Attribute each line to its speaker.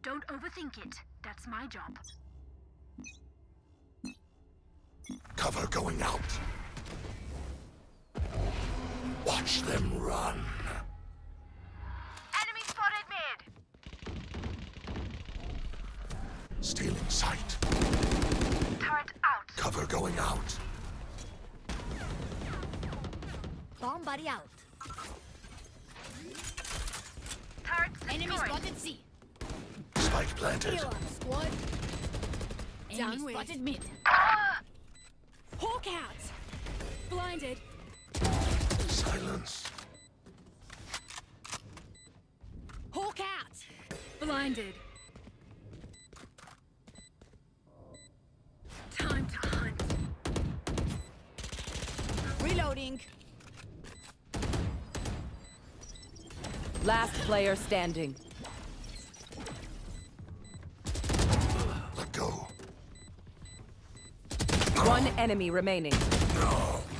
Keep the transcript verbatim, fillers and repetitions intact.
Speaker 1: Don't overthink it. That's my job.
Speaker 2: Cover going out. Watch them run.
Speaker 1: Enemy spotted mid!
Speaker 2: Stealing sight.
Speaker 1: Turret out.
Speaker 2: Cover going out.
Speaker 3: Bomb buddy out.
Speaker 1: Turret
Speaker 3: Enemy
Speaker 1: destroyed.
Speaker 3: spotted C.
Speaker 2: Spike planted.
Speaker 3: Heal up, squad. Enemy
Speaker 4: Down with.
Speaker 3: spotted mid.
Speaker 4: Hawk out! Blinded.
Speaker 2: Silence.
Speaker 4: Hawk out! Blinded. Time to hunt.
Speaker 3: Reloading.
Speaker 5: Last player standing.
Speaker 2: Let go.
Speaker 5: One enemy remaining.
Speaker 2: No.